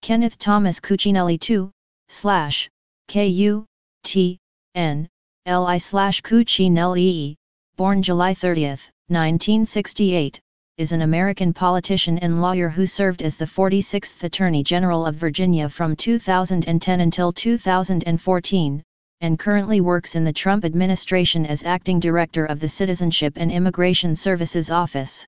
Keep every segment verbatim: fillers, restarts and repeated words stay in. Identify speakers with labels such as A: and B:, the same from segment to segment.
A: Kenneth Thomas Cuccinelli the second, slash, K U, T, N, L I slash Cuccinelli, born July thirtieth, nineteen sixty-eight, is an American politician and lawyer who served as the forty-sixth Attorney General of Virginia from two thousand ten until two thousand fourteen, and currently works in the Trump administration as Acting Director of the Citizenship and Immigration Services Office.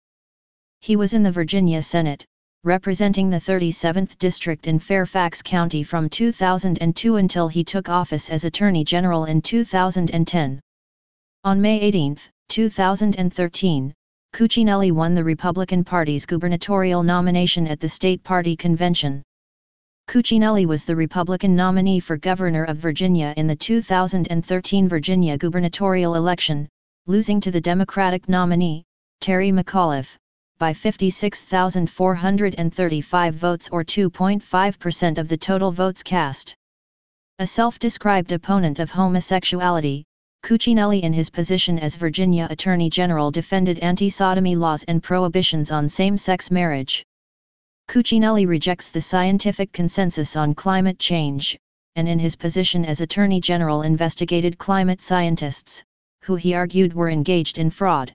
A: He was in the Virginia Senate, representing the thirty-seventh District in Fairfax County from two thousand two until he took office as Attorney General in two thousand ten. On May eighteenth, two thousand thirteen, Cuccinelli won the Republican Party's gubernatorial nomination at the state party convention. Cuccinelli was the Republican nominee for governor of Virginia in the two thousand thirteen Virginia gubernatorial election, losing to the Democratic nominee, Terry McAuliffe, by fifty-six thousand four hundred thirty-five votes or two point five percent of the total votes cast. A self-described opponent of homosexuality, Cuccinelli in his position as Virginia Attorney General defended anti-sodomy laws and prohibitions on same-sex marriage. Cuccinelli rejects the scientific consensus on climate change, and in his position as Attorney General investigated climate scientists, who he argued were engaged in fraud.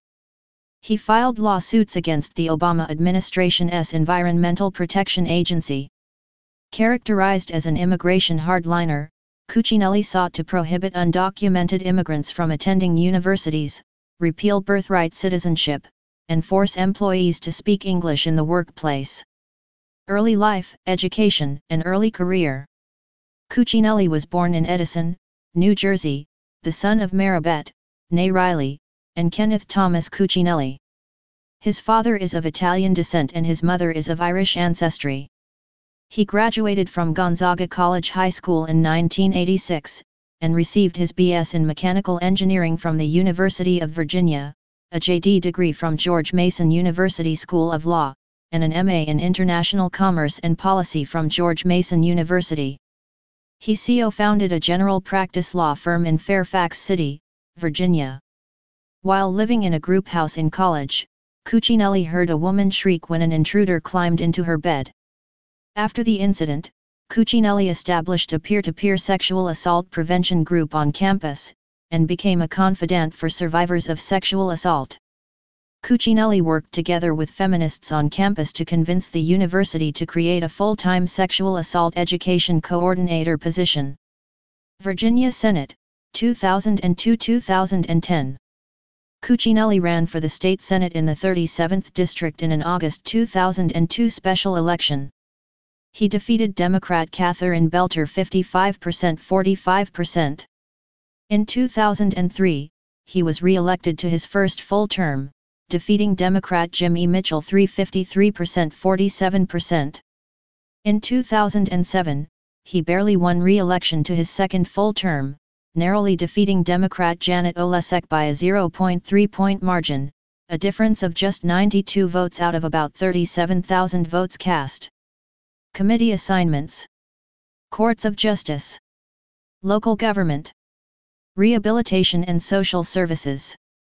A: He filed lawsuits against the Obama administration's Environmental Protection Agency. Characterized as an immigration hardliner, Cuccinelli sought to prohibit undocumented immigrants from attending universities, repeal birthright citizenship, and force employees to speak English in the workplace. Early life, education, and early career. Cuccinelli was born in Edison, New Jersey, the son of Maribeth, née Riley, and Kenneth Thomas Cuccinelli. His father is of Italian descent and his mother is of Irish ancestry. He graduated from Gonzaga College High School in nineteen eighty-six, and received his B S in Mechanical Engineering from the University of Virginia, a J D degree from George Mason University School of Law, and an M A in International Commerce and Policy from George Mason University. He co-founded a general practice law firm in Fairfax City, Virginia. While living in a group house in college, Cuccinelli heard a woman shriek when an intruder climbed into her bed. After the incident, Cuccinelli established a peer-to-peer sexual assault prevention group on campus, and became a confidant for survivors of sexual assault. Cuccinelli worked together with feminists on campus to convince the university to create a full-time sexual assault education coordinator position. Virginia Senate, two thousand two to two thousand ten. Cuccinelli ran for the state Senate in the thirty-seventh District in an August two thousand two special election. He defeated Democrat Catherine Belcher fifty-five percent to forty-five percent. In two thousand three, he was re-elected to his first full term, defeating Democrat Jimmy Mitchell three hundred fifty-three percent to forty-seven percent. In two thousand seven, he barely won re-election to his second full term, narrowly defeating Democrat Janet Olesek by a zero point three point margin, a difference of just ninety-two votes out of about thirty-seven thousand votes cast. Committee assignments. Courts of Justice. Local Government. Rehabilitation and Social Services.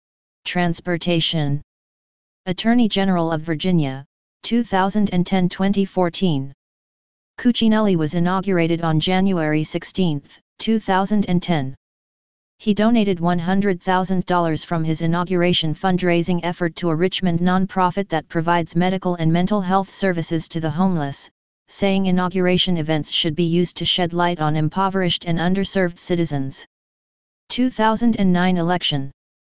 A: Transportation. Attorney General of Virginia, two thousand ten to twenty fourteen. Cuccinelli was inaugurated on January sixteenth, two thousand ten. He donated one hundred thousand dollars from his inauguration fundraising effort to a Richmond nonprofit that provides medical and mental health services to the homeless, saying inauguration events should be used to shed light on impoverished and underserved citizens. two thousand nine election.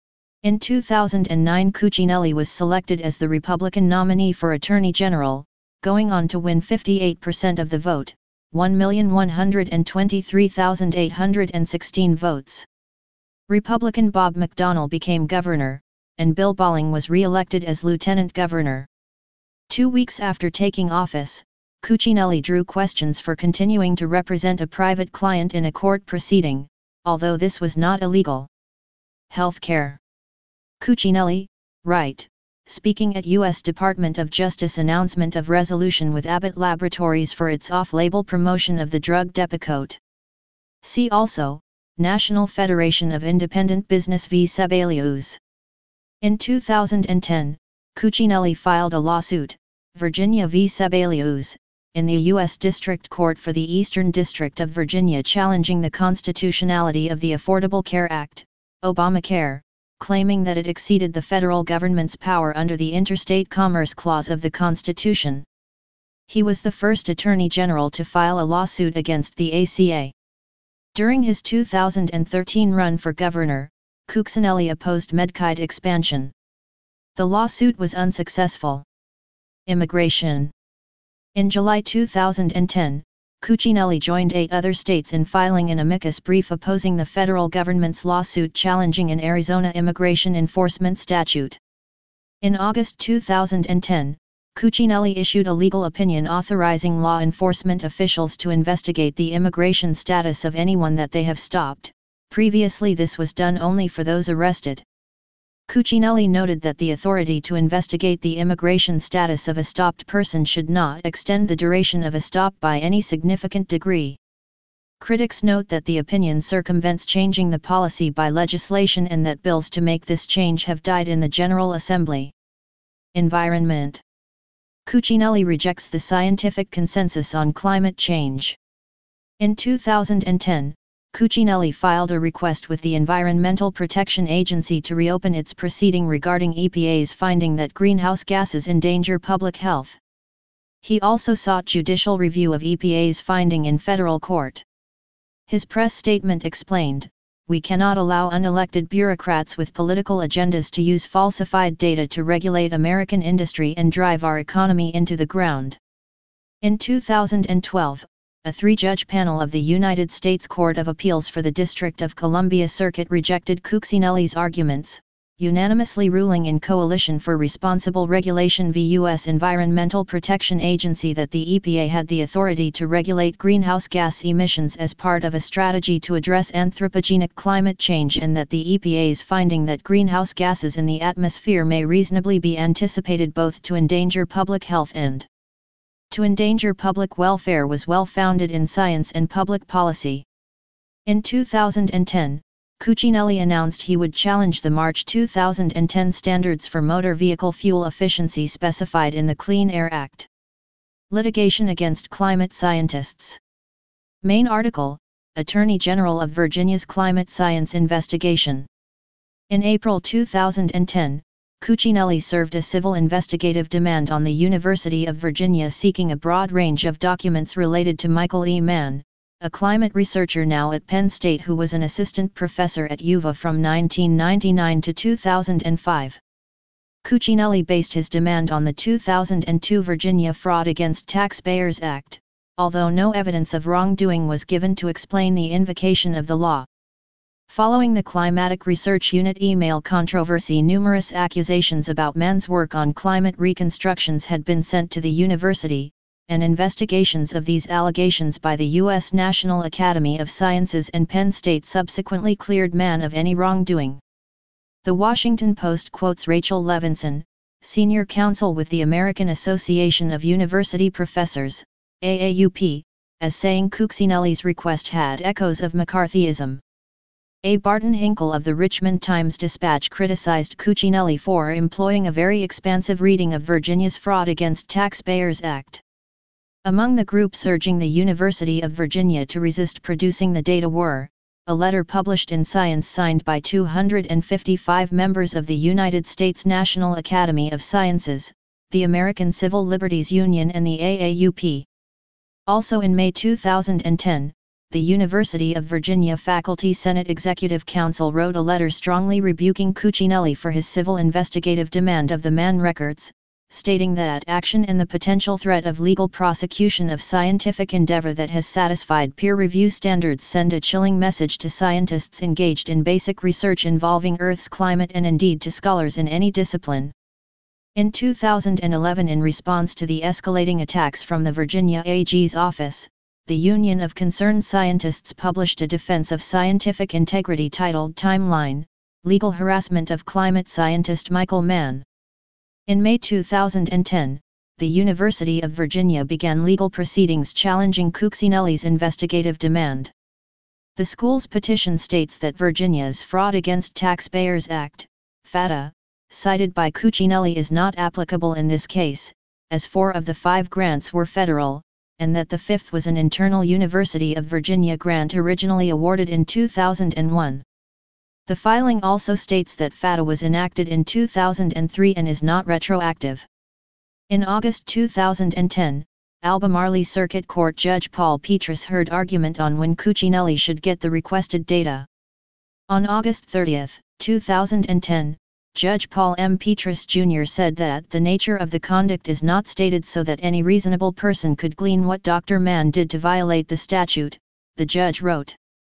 A: In two thousand nine, Cuccinelli was selected as the Republican nominee for Attorney General, going on to win fifty-eight percent of the vote, one million one hundred twenty-three thousand eight hundred sixteen votes. Republican Bob McDonnell became governor, and Bill Bolling was re-elected as lieutenant governor. Two weeks after taking office, Cuccinelli drew questions for continuing to represent a private client in a court proceeding, although this was not illegal. Healthcare. Cuccinelli, right, speaking at U S Department of Justice announcement of resolution with Abbott Laboratories for its off-label promotion of the drug Depakote. See also, National Federation of Independent Business v. Sebelius. In two thousand ten, Cuccinelli filed a lawsuit, Virginia v. Sebelius, in the U S District Court for the Eastern District of Virginia challenging the constitutionality of the Affordable Care Act, Obamacare, claiming that it exceeded the federal government's power under the Interstate Commerce Clause of the Constitution. He was the first Attorney General to file a lawsuit against the A C A. During his two thousand thirteen run for governor, Cuccinelli opposed Medicaid expansion. The lawsuit was unsuccessful. Immigration. In July two thousand ten, Cuccinelli joined eight other states in filing an amicus brief opposing the federal government's lawsuit challenging an Arizona immigration enforcement statute. In August two thousand ten, Cuccinelli issued a legal opinion authorizing law enforcement officials to investigate the immigration status of anyone that they have stopped. Previously this was done only for those arrested. Cuccinelli noted that the authority to investigate the immigration status of a stopped person should not extend the duration of a stop by any significant degree. Critics note that the opinion circumvents changing the policy by legislation and that bills to make this change have died in the General Assembly. Environment. Cuccinelli rejects the scientific consensus on climate change. In two thousand ten, Cuccinelli filed a request with the Environmental Protection Agency to reopen its proceeding regarding E P A's finding that greenhouse gases endanger public health. He also sought judicial review of E P A's finding in federal court. His press statement explained, "We cannot allow unelected bureaucrats with political agendas to use falsified data to regulate American industry and drive our economy into the ground." In two thousand twelve, a three-judge panel of the United States Court of Appeals for the District of Columbia Circuit rejected Cuccinelli's arguments, unanimously ruling in Coalition for Responsible Regulation v. U S Environmental Protection Agency that the E P A had the authority to regulate greenhouse gas emissions as part of a strategy to address anthropogenic climate change and that the E P A's finding that greenhouse gases in the atmosphere may reasonably be anticipated both to endanger public health and to endanger public welfare was well-founded in science and public policy. In two thousand ten, Cuccinelli announced he would challenge the March two thousand ten standards for motor vehicle fuel efficiency specified in the Clean Air Act. Litigation against climate scientists. Main article, Attorney General of Virginia's Climate Science Investigation. In April two thousand ten, Cuccinelli served a civil investigative demand on the University of Virginia seeking a broad range of documents related to Michael E. Mann, a climate researcher now at Penn State who was an assistant professor at U V A from nineteen ninety-nine to two thousand five. Cuccinelli based his demand on the two thousand two Virginia Fraud Against Taxpayers Act, although no evidence of wrongdoing was given to explain the invocation of the law. Following the Climatic Research Unit email controversy, numerous accusations about Mann's work on climate reconstructions had been sent to the university, and investigations of these allegations by the U S National Academy of Sciences and Penn State subsequently cleared Mann of any wrongdoing. The Washington Post quotes Rachel Levinson, senior counsel with the American Association of University Professors, A A U P, as saying Cuccinelli's request had echoes of McCarthyism. A. Barton Hinkle of the Richmond Times-Dispatch criticized Cuccinelli for employing a very expansive reading of Virginia's Fraud Against Taxpayers Act. Among the groups urging the University of Virginia to resist producing the data were, a letter published in Science signed by two hundred fifty-five members of the United States National Academy of Sciences, the American Civil Liberties Union and the A A U P. Also in May two thousand ten, the University of Virginia Faculty Senate Executive Council wrote a letter strongly rebuking Cuccinelli for his civil investigative demand of the Mann records, stating that action and the potential threat of legal prosecution of scientific endeavor that has satisfied peer review standards send a chilling message to scientists engaged in basic research involving Earth's climate and indeed to scholars in any discipline. In two thousand eleven, in response to the escalating attacks from the Virginia A G's office, the Union of Concerned Scientists published a defense of scientific integrity titled Timeline: Legal Harassment of Climate Scientist Michael Mann. In May two thousand ten, the University of Virginia began legal proceedings challenging Cuccinelli's investigative demand. The school's petition states that Virginia's Fraud Against Taxpayers Act, FATA, cited by Cuccinelli is not applicable in this case, as four of the five grants were federal, and that the fifth was an internal University of Virginia grant originally awarded in two thousand one. The filing also states that F A T A was enacted in two thousand three and is not retroactive. In August two thousand ten, Albemarle Circuit Court Judge Paul Petras heard argument on when Cuccinelli should get the requested data. On August thirtieth, two thousand ten, Judge Paul M. Petras Junior said that the nature of the conduct is not stated so that any reasonable person could glean what Doctor Mann did to violate the statute, the judge wrote.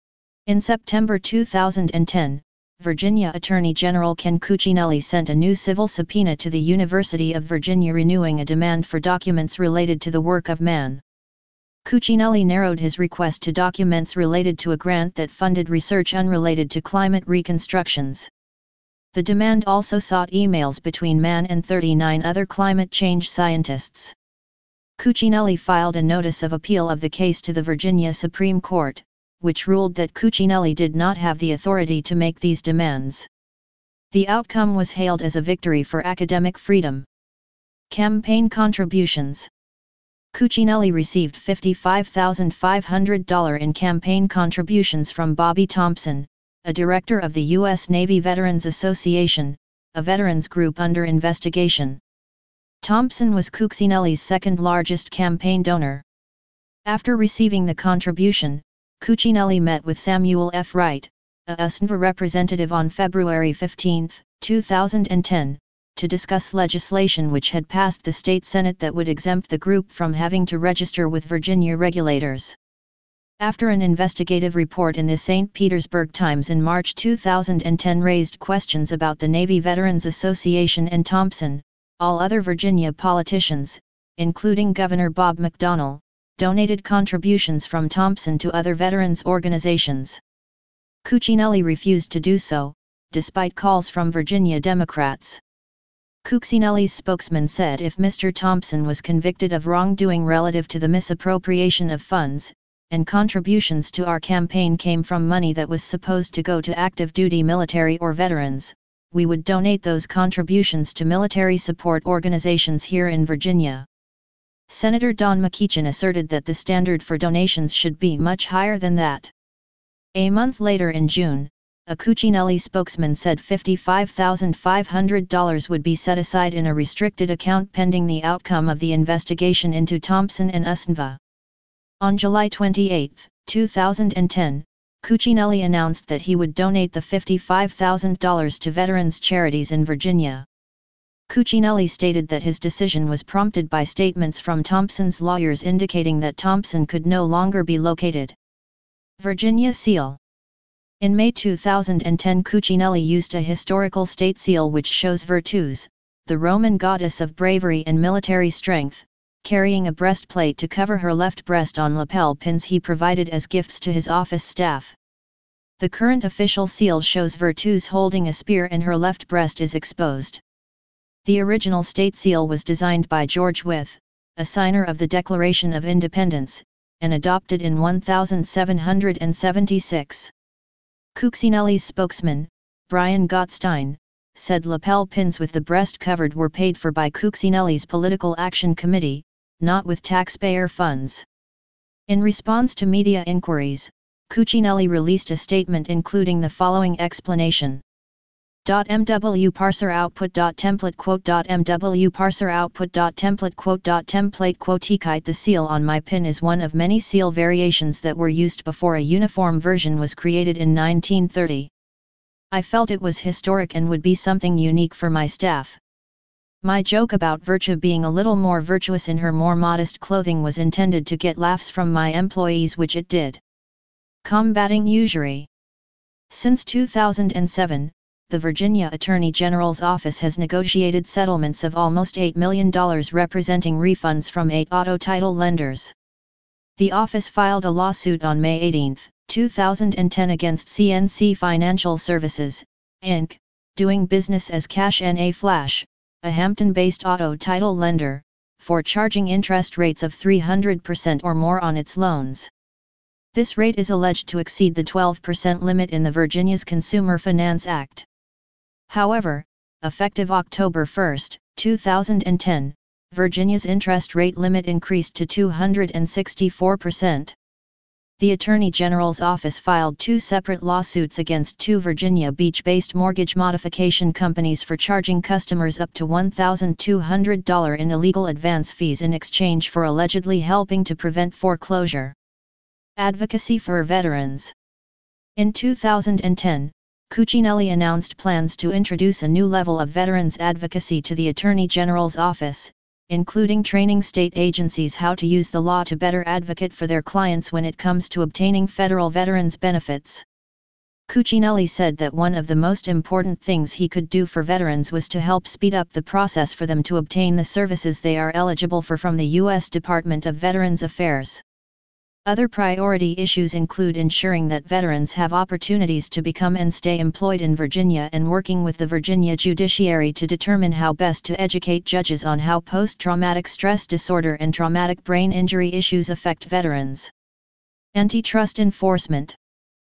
A: In September two thousand ten, Virginia Attorney General Ken Cuccinelli sent a new civil subpoena to the University of Virginia renewing a demand for documents related to the work of Mann. Cuccinelli narrowed his request to documents related to a grant that funded research unrelated to climate reconstructions. The demand also sought emails between Mann and thirty-nine other climate change scientists. Cuccinelli filed a notice of appeal of the case to the Virginia Supreme Court, which ruled that Cuccinelli did not have the authority to make these demands. The outcome was hailed as a victory for academic freedom. Campaign contributions. Cuccinelli received fifty-five thousand five hundred dollars in campaign contributions from Bobby Thompson, a director of the U S Navy Veterans Association, a veterans group under investigation. Thompson was Cuccinelli's second largest campaign donor. After receiving the contribution, Cuccinelli met with Samuel F. Wright, a U S N V A representative on February fifteenth, two thousand ten, to discuss legislation which had passed the state Senate that would exempt the group from having to register with Virginia regulators. After an investigative report in the Saint Petersburg Times in March two thousand ten raised questions about the Navy Veterans Association and Thompson, all other Virginia politicians, including Governor Bob McDonnell, donated contributions from Thompson to other veterans organizations. Cuccinelli refused to do so, despite calls from Virginia Democrats. Cuccinelli's spokesman said if Mister Thompson was convicted of wrongdoing relative to the misappropriation of funds, and contributions to our campaign came from money that was supposed to go to active duty military or veterans, we would donate those contributions to military support organizations here in Virginia. Senator Don McEachin asserted that the standard for donations should be much higher than that. A month later in June, a Cuccinelli spokesman said fifty-five thousand five hundred dollars would be set aside in a restricted account pending the outcome of the investigation into Thompson and U S N V A. On July twenty-eighth, two thousand ten, Cuccinelli announced that he would donate the fifty-five thousand dollars to veterans charities in Virginia. Cuccinelli stated that his decision was prompted by statements from Thompson's lawyers indicating that Thompson could no longer be located. Virginia Seal. In May two thousand ten, Cuccinelli used a historical state seal which shows Virtus, the Roman goddess of bravery and military strength, carrying a breastplate to cover her left breast on lapel pins he provided as gifts to his office staff. The current official seal shows Virtus holding a spear and her left breast is exposed. The original state seal was designed by George Wythe, a signer of the Declaration of Independence, and adopted in seventeen seventy-six. Cuccinelli's spokesman, Brian Gottstein, said lapel pins with the breast covered were paid for by Cuccinelli's Political Action Committee, not with taxpayer funds. In response to media inquiries, Cuccinelli released a statement including the following explanation. .mw parser output .template quote .mw parser output .template quote .template quote Ekite the seal on my pin is one of many seal variations that were used before a uniform version was created in nineteen thirty. I felt it was historic and would be something unique for my staff. My joke about Virtue being a little more virtuous in her more modest clothing was intended to get laughs from my employees, which it did. Combating usury. Since two thousand seven, the Virginia Attorney General's office has negotiated settlements of almost eight million dollars representing refunds from eight auto title lenders. The office filed a lawsuit on May eighteenth, two thousand ten against C N C Financial Services, Incorporated, doing business as Cash N A Flash, a Hampton-based auto title lender, for charging interest rates of three hundred percent or more on its loans. This rate is alleged to exceed the twelve percent limit in the Virginia's Consumer Finance Act. However, effective October first, two thousand ten, Virginia's interest rate limit increased to two hundred sixty-four percent. The Attorney General's office filed two separate lawsuits against two Virginia Beach-based mortgage modification companies for charging customers up to one thousand two hundred dollars in illegal advance fees in exchange for allegedly helping to prevent foreclosure. Advocacy for veterans. In two thousand ten, Cuccinelli announced plans to introduce a new level of veterans advocacy to the Attorney General's office, including training state agencies how to use the law to better advocate for their clients when it comes to obtaining federal veterans benefits. Cuccinelli said that one of the most important things he could do for veterans was to help speed up the process for them to obtain the services they are eligible for from the U S Department of Veterans Affairs. Other priority issues include ensuring that veterans have opportunities to become and stay employed in Virginia and working with the Virginia judiciary to determine how best to educate judges on how post-traumatic stress disorder and traumatic brain injury issues affect veterans. Antitrust enforcement.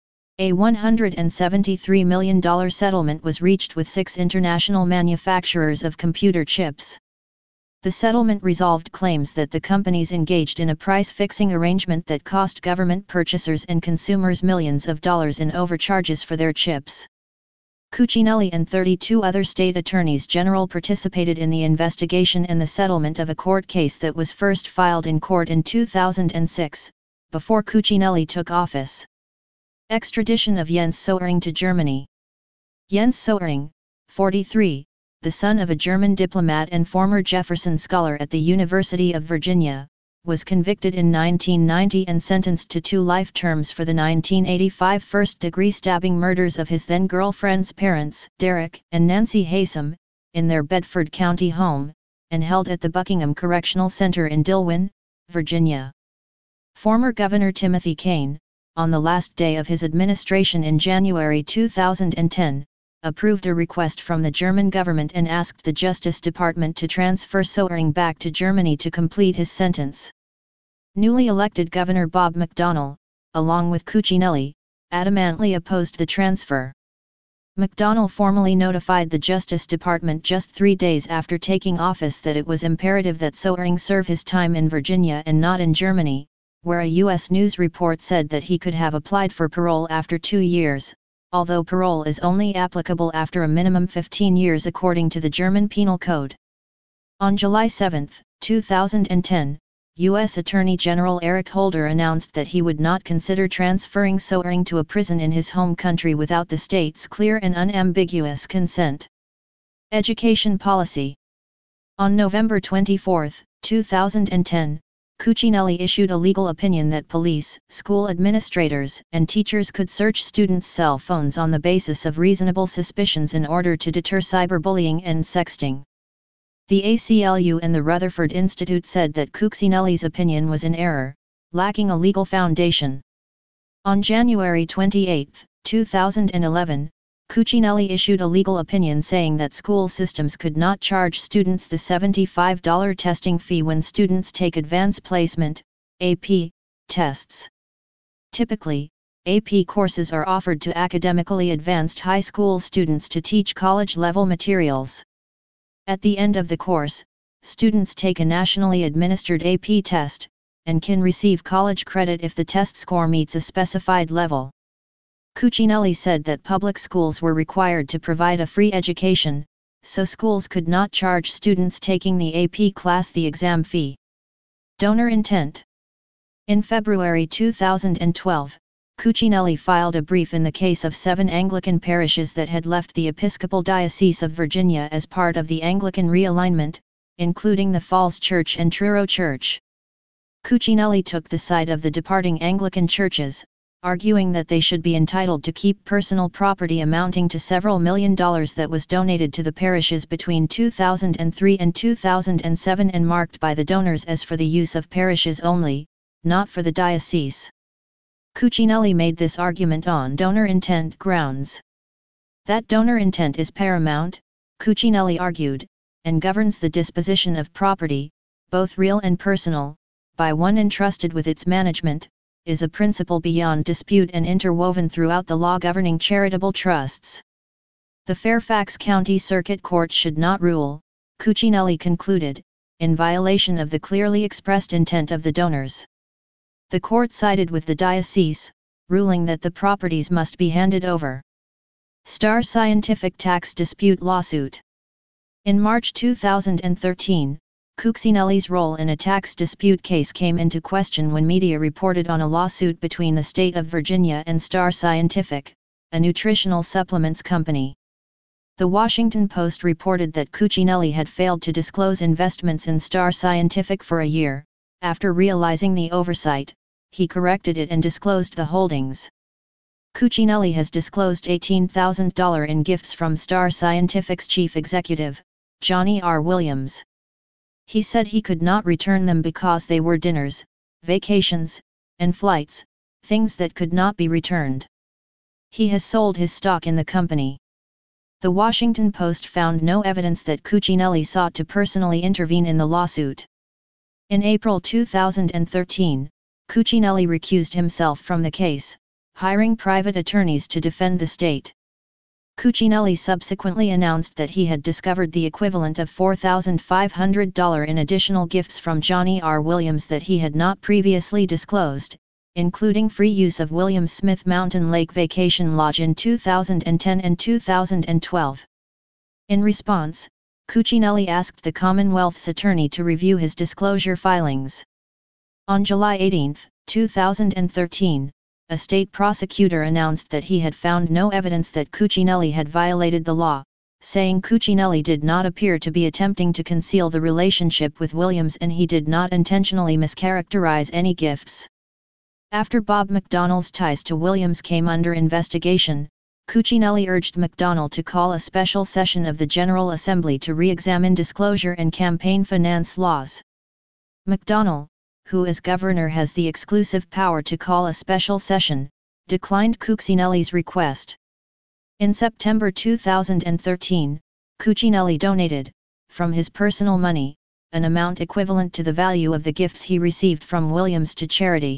A: A one hundred seventy-three million dollars settlement was reached with six international manufacturers of computer chips. The settlement resolved claims that the companies engaged in a price-fixing arrangement that cost government purchasers and consumers millions of dollars in overcharges for their chips. Cuccinelli and thirty-two other state attorneys general participated in the investigation and the settlement of a court case that was first filed in court in two thousand six, before Cuccinelli took office. Extradition of Jens Soering to Germany. Jens Soering, forty-three, the son of a German diplomat and former Jefferson Scholar at the University of Virginia, was convicted in nineteen ninety and sentenced to two life terms for the nineteen eighty-five first-degree stabbing murders of his then-girlfriend's parents, Derek and Nancy Haysom, in their Bedford County home, and held at the Buckingham Correctional Center in Dillwyn, Virginia. Former Governor Timothy Kaine, on the last day of his administration in January two thousand ten, approved a request from the German government and asked the Justice Department to transfer Soering back to Germany to complete his sentence. Newly elected Governor Bob McDonnell, along with Cuccinelli, adamantly opposed the transfer. McDonnell formally notified the Justice Department just three days after taking office that it was imperative that Soering serve his time in Virginia and not in Germany, where a U S news report said that he could have applied for parole after two years. Although parole is only applicable after a minimum fifteen years according to the German Penal Code. On July seventh, two thousand ten, U S Attorney General Eric Holder announced that he would not consider transferring Soering to a prison in his home country without the state's clear and unambiguous consent. Education policy. On November twenty-fourth, two thousand ten, Cuccinelli issued a legal opinion that police, school administrators, and teachers could search students' cell phones on the basis of reasonable suspicions in order to deter cyberbullying and sexting. The A C L U and the Rutherford Institute said that Cuccinelli's opinion was in error, lacking a legal foundation. On January twenty-eighth, two thousand eleven, Cuccinelli issued a legal opinion saying that school systems could not charge students the seventy-five dollars testing fee when students take advanced placement, A P, tests. Typically, A P courses are offered to academically advanced high school students to teach college-level materials. At the end of the course, students take a nationally administered A P test, and can receive college credit if the test score meets a specified level. Cuccinelli said that public schools were required to provide a free education, so schools could not charge students taking the A P class the exam fee. Donor intent. In February two thousand twelve, Cuccinelli filed a brief in the case of seven Anglican parishes that had left the Episcopal Diocese of Virginia as part of the Anglican realignment, including the Falls Church and Truro Church. Cuccinelli took the side of the departing Anglican churches, arguing that they should be entitled to keep personal property amounting to several million dollars that was donated to the parishes between two thousand three and two thousand seven and marked by the donors as for the use of parishes only, not for the diocese. Cuccinelli made this argument on donor intent grounds. That donor intent is paramount, Cuccinelli argued, and governs the disposition of property, both real and personal, by one entrusted with its management, is a principle beyond dispute and interwoven throughout the law governing charitable trusts. The Fairfax County Circuit Court should not rule, Cuccinelli concluded, in violation of the clearly expressed intent of the donors. The court sided with the diocese, ruling that the properties must be handed over. Star Scientific Tax Dispute Lawsuit. In March two thousand thirteen, Cuccinelli's role in a tax dispute case came into question when media reported on a lawsuit between the state of Virginia and Star Scientific, a nutritional supplements company. The Washington Post reported that Cuccinelli had failed to disclose investments in Star Scientific for a year. After realizing the oversight, he corrected it and disclosed the holdings. Cuccinelli has disclosed eighteen thousand dollars in gifts from Star Scientific's chief executive, Johnny R. Williams. He said he could not return them because they were dinners, vacations, and flights, things that could not be returned. He has sold his stock in the company. The Washington Post found no evidence that Cuccinelli sought to personally intervene in the lawsuit. In April two thousand thirteen, Cuccinelli recused himself from the case, hiring private attorneys to defend the state. Cuccinelli subsequently announced that he had discovered the equivalent of four thousand five hundred dollars in additional gifts from Johnny R. Williams that he had not previously disclosed, including free use of Williams Smith Mountain Lake Vacation Lodge in two thousand ten and two thousand twelve. In response, Cuccinelli asked the Commonwealth's attorney to review his disclosure filings. On July eighteenth, two thousand thirteen, a state prosecutor announced that he had found no evidence that Cuccinelli had violated the law, saying Cuccinelli did not appear to be attempting to conceal the relationship with Williams and he did not intentionally mischaracterize any gifts. After Bob McDonnell's ties to Williams came under investigation, Cuccinelli urged McDonnell to call a special session of the General Assembly to re-examine disclosure and campaign finance laws. McDonnell, who as governor has the exclusive power to call a special session, declined Cuccinelli's request. In September two thousand thirteen, Cuccinelli donated, from his personal money, an amount equivalent to the value of the gifts he received from Williams to charity.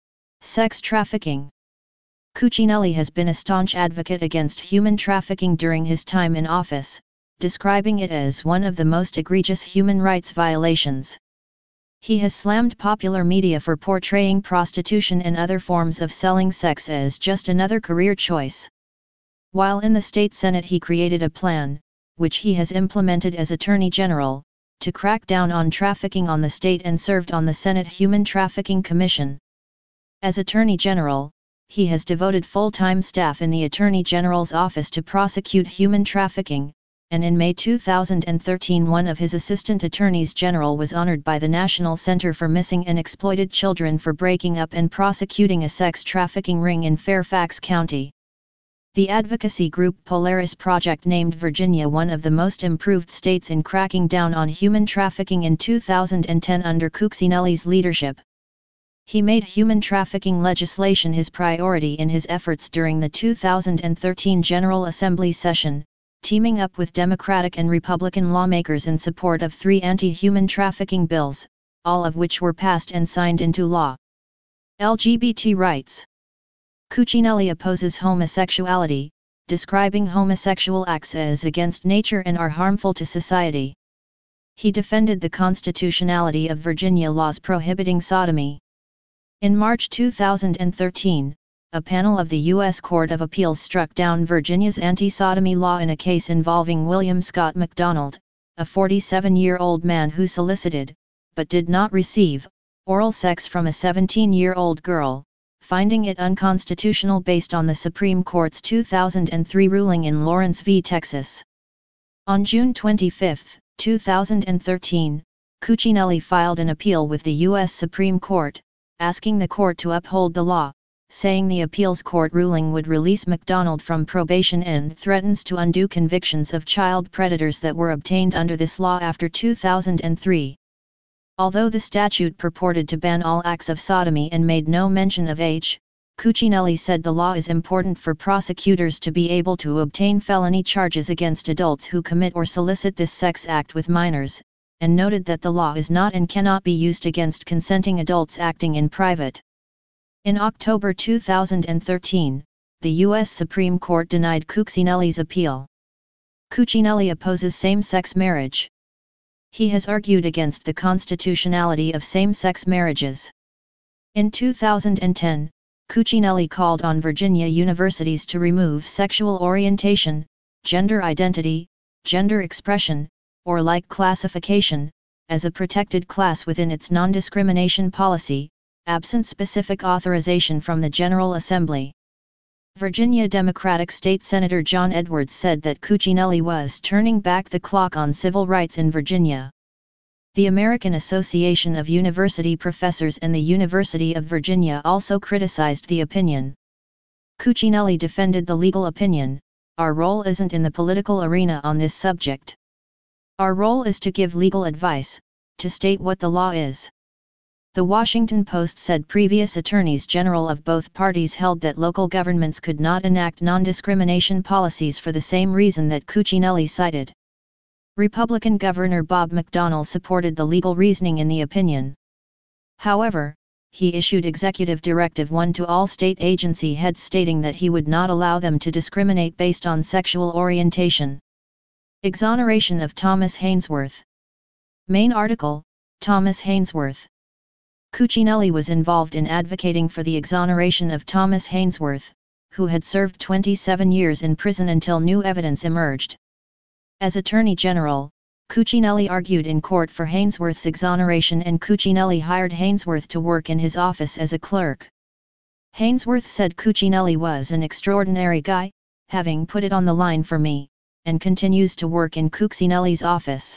A: Sex trafficking. Cuccinelli has been a staunch advocate against human trafficking during his time in office, describing it as one of the most egregious human rights violations. He has slammed popular media for portraying prostitution and other forms of selling sex as just another career choice. While in the state Senate he created a plan, which he has implemented as Attorney General, to crack down on trafficking on the state and served on the Senate Human Trafficking Commission. As Attorney General, he has devoted full-time staff in the Attorney General's office to prosecute human trafficking, and in May two thousand thirteen one of his assistant attorneys general was honored by the National Center for Missing and Exploited Children for breaking up and prosecuting a sex trafficking ring in Fairfax County. The advocacy group Polaris Project named Virginia one of the most improved states in cracking down on human trafficking in two thousand ten under Cuccinelli's leadership. He made human trafficking legislation his priority in his efforts during the two thousand thirteen General Assembly session, teaming up with Democratic and Republican lawmakers in support of three anti-human trafficking bills, all of which were passed and signed into law. L G B T rights. Cuccinelli opposes homosexuality, describing homosexual acts as against nature and are harmful to society. He defended the constitutionality of Virginia laws prohibiting sodomy. In March two thousand thirteen, a panel of the U S Court of Appeals struck down Virginia's anti-sodomy law in a case involving William Scott McDonald, a forty-seven-year-old man who solicited, but did not receive, oral sex from a seventeen-year-old girl, finding it unconstitutional based on the Supreme Court's two thousand three ruling in Lawrence v. Texas. On June twenty-fifth, two thousand thirteen, Cuccinelli filed an appeal with the U S Supreme Court, asking the court to uphold the law, saying the appeals court ruling would release McDonald from probation and threatens to undo convictions of child predators that were obtained under this law after two thousand three. Although the statute purported to ban all acts of sodomy and made no mention of age, Cuccinelli said the law is important for prosecutors to be able to obtain felony charges against adults who commit or solicit this sex act with minors, and noted that the law is not and cannot be used against consenting adults acting in private. In October two thousand thirteen, the U S Supreme Court denied Cuccinelli's appeal. Cuccinelli opposes same-sex marriage. He has argued against the constitutionality of same-sex marriages. In two thousand ten, Cuccinelli called on Virginia universities to remove sexual orientation, gender identity, gender expression, or like classification, as a protected class within its non-discrimination policy, absent specific authorization from the General Assembly. Virginia Democratic State Senator John Edwards said that Cuccinelli was turning back the clock on civil rights in Virginia. The American Association of University Professors and the University of Virginia also criticized the opinion. Cuccinelli defended the legal opinion. Our role isn't in the political arena on this subject. Our role is to give legal advice, to state what the law is. The Washington Post said previous attorneys general of both parties held that local governments could not enact non-discrimination policies for the same reason that Cuccinelli cited. Republican Governor Bob McDonnell supported the legal reasoning in the opinion. However, he issued Executive Directive one to all state agency heads stating that he would not allow them to discriminate based on sexual orientation. Exoneration of Thomas Haynesworth. Main article, Thomas Haynesworth. Cuccinelli was involved in advocating for the exoneration of Thomas Haynesworth, who had served twenty-seven years in prison until new evidence emerged. As Attorney General, Cuccinelli argued in court for Haynesworth's exoneration, and Cuccinelli hired Haynesworth to work in his office as a clerk. Haynesworth said Cuccinelli was an extraordinary guy, having put it on the line for me, and continues to work in Cuccinelli's office.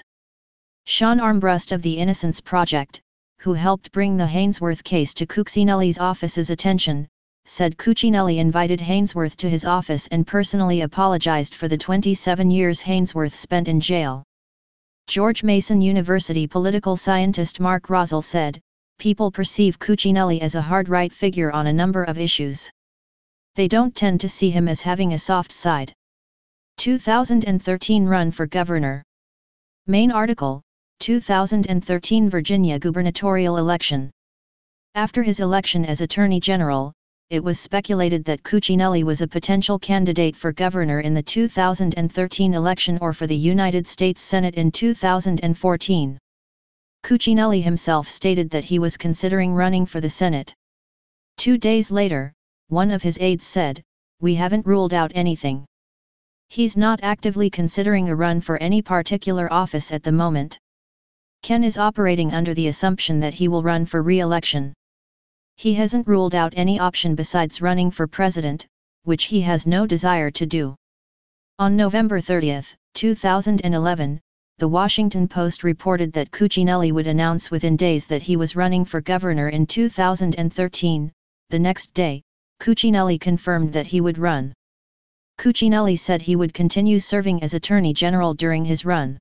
A: Sean Armbrust of the Innocence Project, who helped bring the Haynesworth case to Cuccinelli's office's attention, said Cuccinelli invited Haynesworth to his office and personally apologized for the twenty-seven years Haynesworth spent in jail. George Mason University political scientist Mark Rosell said, "People perceive Cuccinelli as a hard right figure on a number of issues. They don't tend to see him as having a soft side." two thousand thirteen Run for Governor. Main article, two thousand thirteen Virginia gubernatorial election. After his election as Attorney General, it was speculated that Cuccinelli was a potential candidate for governor in the two thousand thirteen election or for the United States Senate in two thousand fourteen. Cuccinelli himself stated that he was considering running for the Senate. Two days later, one of his aides said, "We haven't ruled out anything. He's not actively considering a run for any particular office at the moment. Ken is operating under the assumption that he will run for re-election. He hasn't ruled out any option besides running for president, which he has no desire to do." On November thirtieth, two thousand eleven, The Washington Post reported that Cuccinelli would announce within days that he was running for governor in two thousand thirteen. The next day, Cuccinelli confirmed that he would run. Cuccinelli said he would continue serving as Attorney General during his run.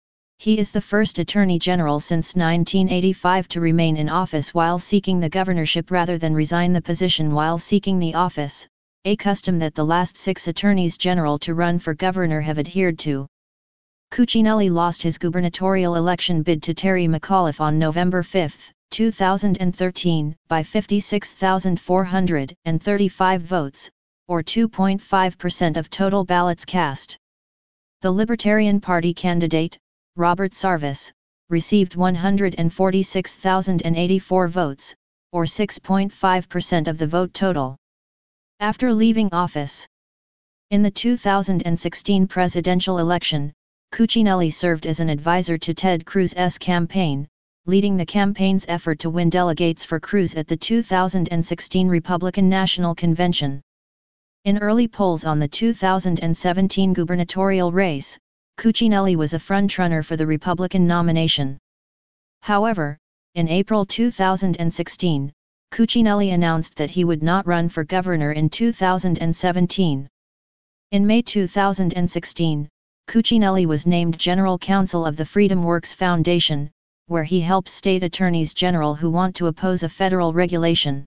A: He is the first Attorney General since nineteen eighty-five to remain in office while seeking the governorship rather than resign the position while seeking the office, a custom that the last six Attorneys General to run for governor have adhered to. Cuccinelli lost his gubernatorial election bid to Terry McAuliffe on November fifth, two thousand thirteen, by fifty-six thousand four hundred thirty-five votes, or two point five percent of total ballots cast. The Libertarian Party candidate, Robert Sarvis, received one hundred forty-six thousand eighty-four votes, or six point five percent of the vote total. After leaving office. In the two thousand sixteen presidential election, Cuccinelli served as an advisor to Ted Cruz's campaign, leading the campaign's effort to win delegates for Cruz at the two thousand sixteen Republican National Convention. In early polls on the two thousand seventeen gubernatorial race, Cuccinelli was a frontrunner for the Republican nomination. However, in April two thousand sixteen, Cuccinelli announced that he would not run for governor in two thousand seventeen. In May two thousand sixteen, Cuccinelli was named General Counsel of the Freedom Works Foundation, where he helps state attorneys general who want to oppose a federal regulation.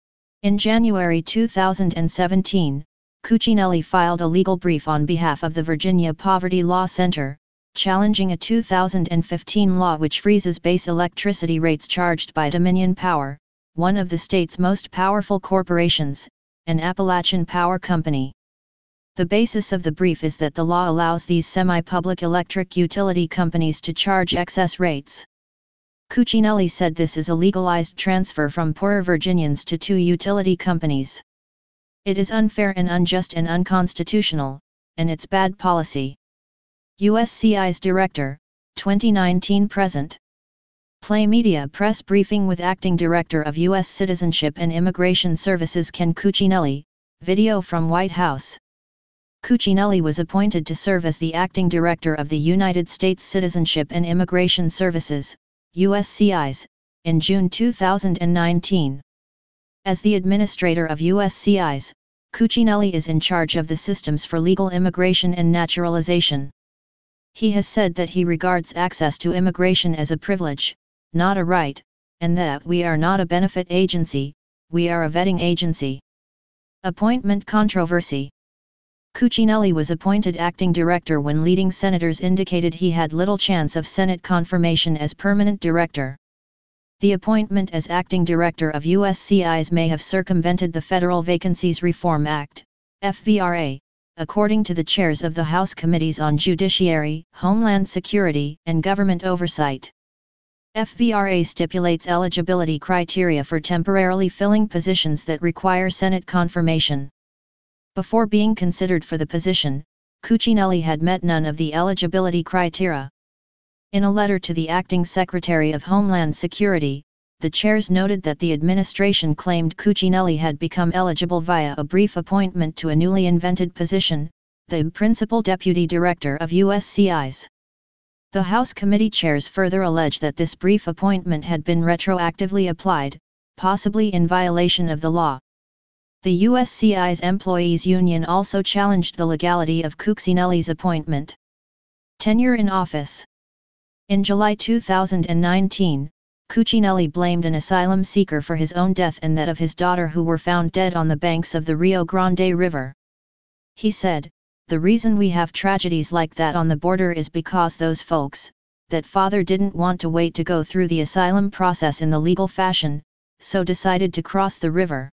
A: In January two thousand seventeen, Cuccinelli filed a legal brief on behalf of the Virginia Poverty Law Center, challenging a two thousand fifteen law which freezes base electricity rates charged by Dominion Power, one of the state's most powerful corporations, an Appalachian Power Company. The basis of the brief is that the law allows these semi-public electric utility companies to charge excess rates. Cuccinelli said this is a legalized transfer from poorer Virginians to two utility companies. It is unfair and unjust and unconstitutional, and it's bad policy. U S C I's Director, twenty nineteen present. Play Media press briefing with Acting Director of U S Citizenship and Immigration Services Ken Cuccinelli, video from White House. Cuccinelli was appointed to serve as the Acting Director of the United States Citizenship and Immigration Services, U S C Is, in June two thousand nineteen. As the Administrator of U S C Is, Cuccinelli is in charge of the systems for legal immigration and naturalization. He has said that he regards access to immigration as a privilege, not a right, and that we are not a benefit agency, we are a vetting agency. Appointment controversy. Cuccinelli was appointed acting director when leading senators indicated he had little chance of Senate confirmation as permanent director. The appointment as acting director of U S C Is may have circumvented the Federal Vacancies Reform Act, F V R A, according to the chairs of the House Committees on Judiciary, Homeland Security, and Government Oversight. F V R A stipulates eligibility criteria for temporarily filling positions that require Senate confirmation. Before being considered for the position, Cuccinelli had met none of the eligibility criteria. In a letter to the Acting Secretary of Homeland Security, the chairs noted that the administration claimed Cuccinelli had become eligible via a brief appointment to a newly invented position, the Principal Deputy Director of U S C Is. The House committee chairs further allege that this brief appointment had been retroactively applied, possibly in violation of the law. The U S C Is Employees Union also challenged the legality of Cuccinelli's appointment. Tenure in office. In July two thousand nineteen, Cuccinelli blamed an asylum seeker for his own death and that of his daughter who were found dead on the banks of the Rio Grande River. He said, "The reason we have tragedies like that on the border is because those folks, that father didn't want to wait to go through the asylum process in the legal fashion, so decided to cross the river."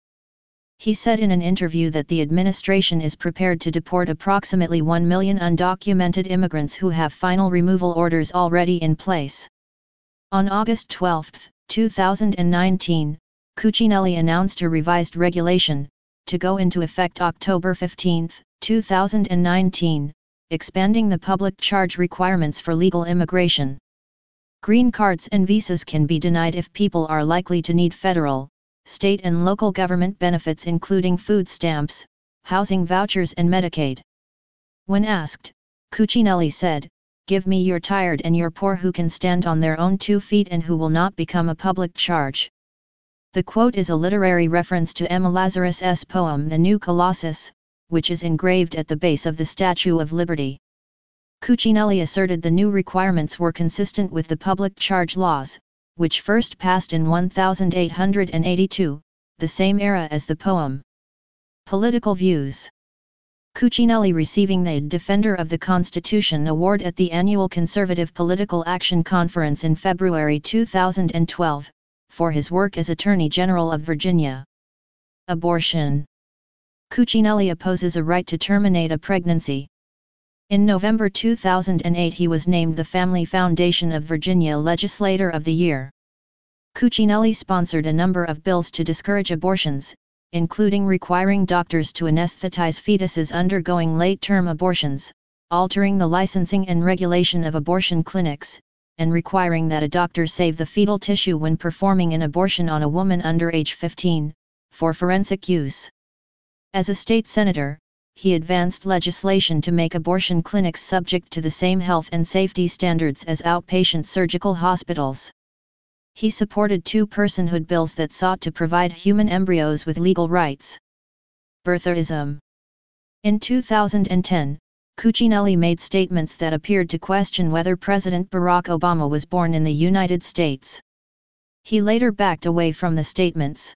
A: He said in an interview that the administration is prepared to deport approximately one million undocumented immigrants who have final removal orders already in place. On August twelfth, two thousand nineteen, Cuccinelli announced a revised regulation, to go into effect October fifteenth, two thousand nineteen, expanding the public charge requirements for legal immigration. Green cards and visas can be denied if people are likely to need federal, state and local government benefits including food stamps, housing vouchers and Medicaid. When asked, Cuccinelli said, "Give me your tired and your poor who can stand on their own two feet and who will not become a public charge." The quote is a literary reference to Emma Lazarus' poem The New Colossus, which is engraved at the base of the Statue of Liberty. Cuccinelli asserted the new requirements were consistent with the public charge laws, which first passed in eighteen eighty-two, the same era as the poem. Political views. Cuccinelli receiving the Defender of the Constitution Award at the annual Conservative Political Action Conference in February two thousand twelve, for his work as Attorney General of Virginia. Abortion. Cuccinelli opposes a right to terminate a pregnancy. In November two thousand eight he was named the Family Foundation of Virginia Legislator of the Year. Cuccinelli sponsored a number of bills to discourage abortions, including requiring doctors to anesthetize fetuses undergoing late-term abortions, altering the licensing and regulation of abortion clinics, and requiring that a doctor save the fetal tissue when performing an abortion on a woman under age fifteen, for forensic use. As a state senator, he advanced legislation to make abortion clinics subject to the same health and safety standards as outpatient surgical hospitals. He supported two personhood bills that sought to provide human embryos with legal rights. Birtherism. In two thousand ten, Cuccinelli made statements that appeared to question whether President Barack Obama was born in the United States. He later backed away from the statements.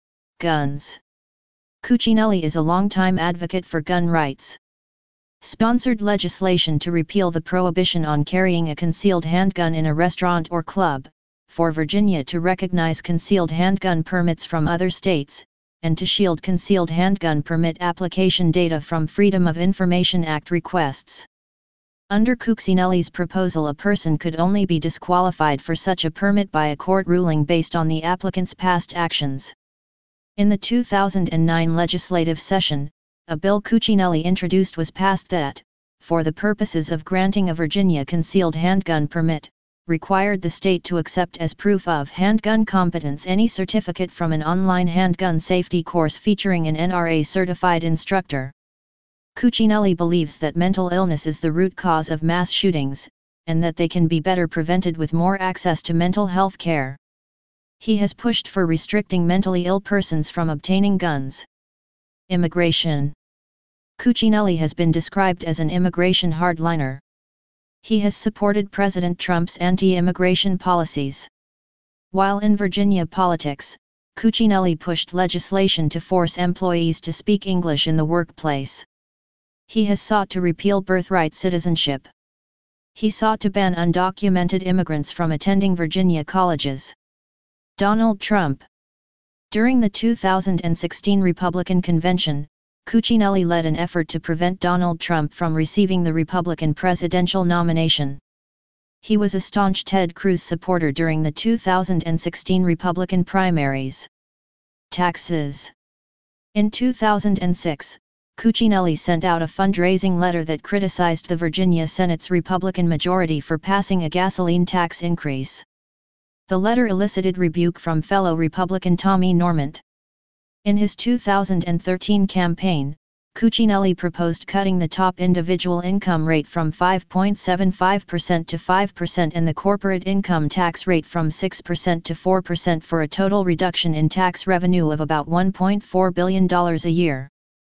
A: Guns. Cuccinelli is a longtime advocate for gun rights. Sponsored legislation to repeal the prohibition on carrying a concealed handgun in a restaurant or club, for Virginia to recognize concealed handgun permits from other states, and to shield concealed handgun permit application data from Freedom of Information Act requests. Under Cuccinelli's proposal, a person could only be disqualified for such a permit by a court ruling based on the applicant's past actions. In the two thousand nine legislative session, a bill Cuccinelli introduced was passed that, for the purposes of granting a Virginia concealed handgun permit, required the state to accept as proof of handgun competence any certificate from an online handgun safety course featuring an N R A-certified instructor. Cuccinelli believes that mental illness is the root cause of mass shootings, and that they can be better prevented with more access to mental health care. He has pushed for restricting mentally ill persons from obtaining guns. Immigration. Cuccinelli has been described as an immigration hardliner. He has supported President Trump's anti-immigration policies. While in Virginia politics, Cuccinelli pushed legislation to force employees to speak English in the workplace. He has sought to repeal birthright citizenship. He sought to ban undocumented immigrants from attending Virginia colleges. Donald Trump. During the two thousand sixteen Republican convention, Cuccinelli led an effort to prevent Donald Trump from receiving the Republican presidential nomination. He was a staunch Ted Cruz supporter during the two thousand sixteen Republican primaries. Taxes. In two thousand six, Cuccinelli sent out a fundraising letter that criticized the Virginia Senate's Republican majority for passing a gasoline tax increase. The letter elicited rebuke from fellow Republican Tommy Normant. In his two thousand thirteen campaign, Cuccinelli proposed cutting the top individual income rate from five point seven five percent to five percent and the corporate income tax rate from six percent to four percent for a total reduction in tax revenue of about one point four billion dollars a year.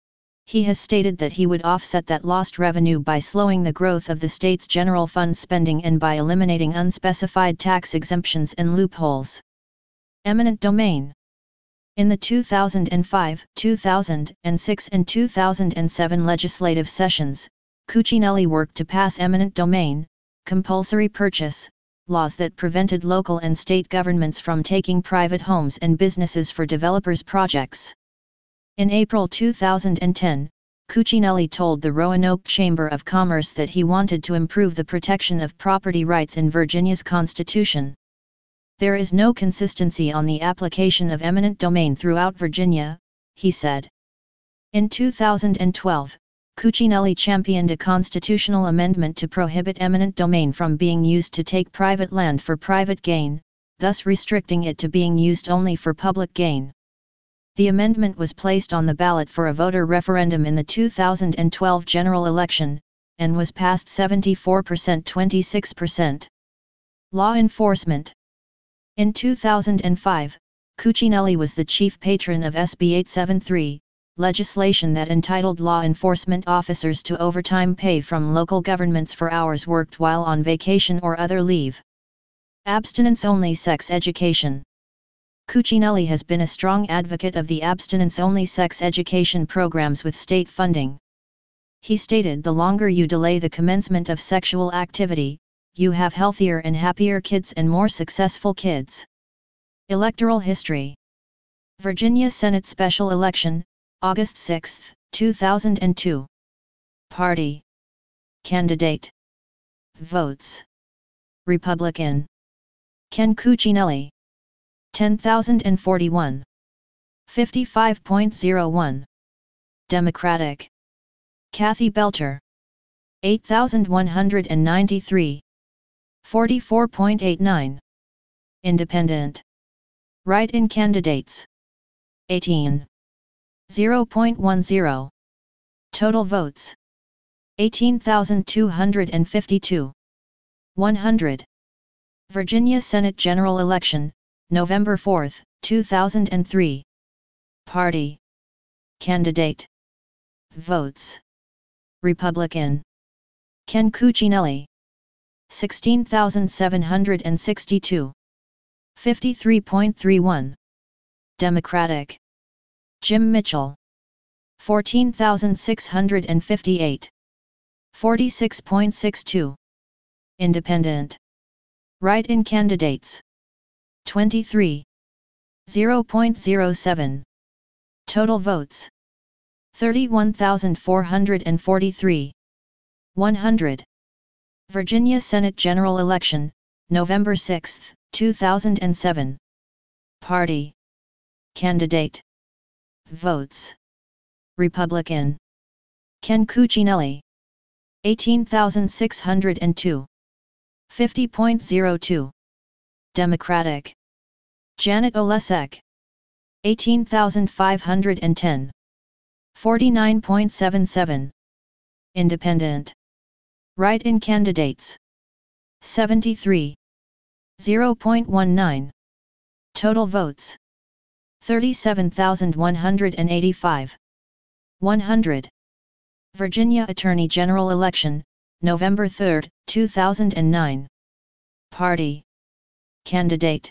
A: He has stated that he would offset that lost revenue by slowing the growth of the state's general fund spending and by eliminating unspecified tax exemptions and loopholes. Eminent domain. In the two thousand five, two thousand six and two thousand seven legislative sessions, Cuccinelli worked to pass eminent domain, compulsory purchase, laws that prevented local and state governments from taking private homes and businesses for developers' projects. In April two thousand ten, Cuccinelli told the Roanoke Chamber of Commerce that he wanted to improve the protection of property rights in Virginia's Constitution. There is no consistency on the application of eminent domain throughout Virginia, he said. In two thousand twelve, Cuccinelli championed a constitutional amendment to prohibit eminent domain from being used to take private land for private gain, thus restricting it to being used only for public gain. The amendment was placed on the ballot for a voter referendum in the two thousand twelve general election, and was passed seventy-four percent to twenty-six percent. Law enforcement. In two thousand five, Cuccinelli was the chief patron of S B eight seventy-three, legislation that entitled law enforcement officers to overtime pay from local governments for hours worked while on vacation or other leave. Abstinence-only sex education. Cuccinelli has been a strong advocate of the abstinence-only sex education programs with state funding. He stated, "The longer you delay the commencement of sexual activity, you have healthier and happier kids and more successful kids." Electoral history. Virginia Senate Special Election, August sixth, two thousand two. Party. Candidate. Votes. Republican. Ken Cuccinelli. ten thousand forty-one. fifty-five point zero one. Democratic. Kathy Belter. eight thousand one hundred ninety-three. forty-four point eight nine. Independent. Write-in candidates. eighteen. zero point one zero. Total votes. eighteen thousand two hundred fifty-two. one hundred. Virginia Senate General Election, November fourth, two thousand three. Party. Candidate. Votes. Republican. Ken Cuccinelli. sixteen thousand seven hundred sixty-two. fifty-three point three one. Democratic. Jim Mitchell. fourteen thousand six hundred fifty-eight. forty-six point six two. Independent. Write-in candidates. twenty-three. zero point zero seven. Total votes: thirty-one thousand four hundred forty-three. one hundred. Virginia Senate General Election, November sixth, two thousand seven. Party. Candidate. Votes: Republican Ken Cuccinelli, eighteen thousand six hundred two. fifty point zero two. Democratic Janet Olesek, eighteen thousand five hundred ten. forty-nine point seven seven. Independent Write-in candidates, seventy-three. zero point one nine. Total votes, thirty-seven thousand one hundred eighty-five. one hundred. Virginia Attorney General Election, November third, two thousand nine. Party. Candidate.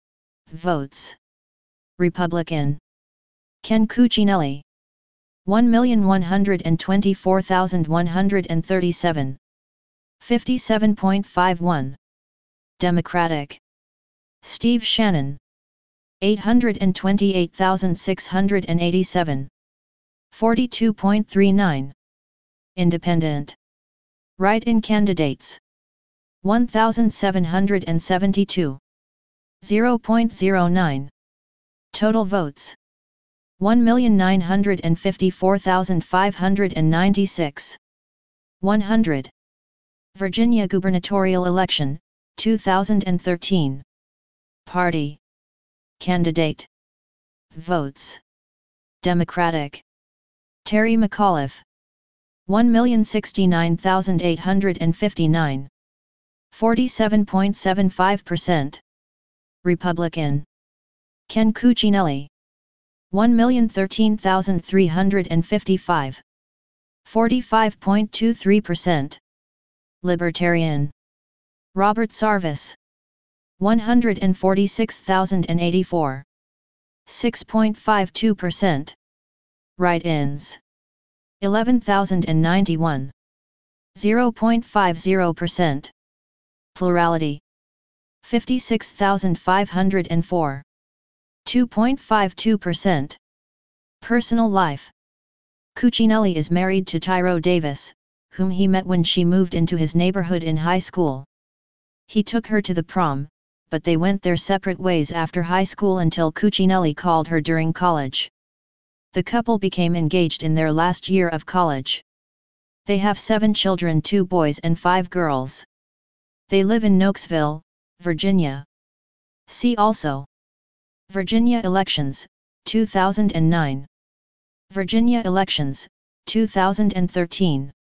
A: Votes: Republican Ken Cuccinelli, one million one hundred twenty-four thousand one hundred thirty-seven. fifty-seven point five one. Democratic Steve Shannon, eight hundred twenty-eight thousand six hundred eighty-seven. forty-two point three nine. Independent Write-in candidates, one thousand seven hundred seventy-two. zero point zero nine. Total votes, one million nine hundred fifty-four thousand five hundred ninety-six. one hundred. Virginia Gubernatorial Election, two thousand thirteen. Party. Candidate. Votes: Democratic Terry McAuliffe, one million sixty-nine thousand eight hundred fifty-nine. forty-seven point seven five percent. Republican Ken Cuccinelli, one million thirteen thousand three hundred fifty-five. forty-five point two three percent. Libertarian Robert Sarvis, one hundred forty-six thousand eighty-four. six point five two percent. Write-ins, eleven thousand ninety-one. zero point five zero percent. Plurality, fifty-six thousand five hundred four. two point five two percent. Personal life. Cuccinelli is married to Tyro Davis, whom he met when she moved into his neighborhood in high school. He took her to the prom, but they went their separate ways after high school until Cuccinelli called her during college. The couple became engaged in their last year of college. They have seven children, two boys and five girls. They live in Knoxville, Virginia. See also Virginia Elections, two thousand nine. Virginia Elections, two thousand thirteen.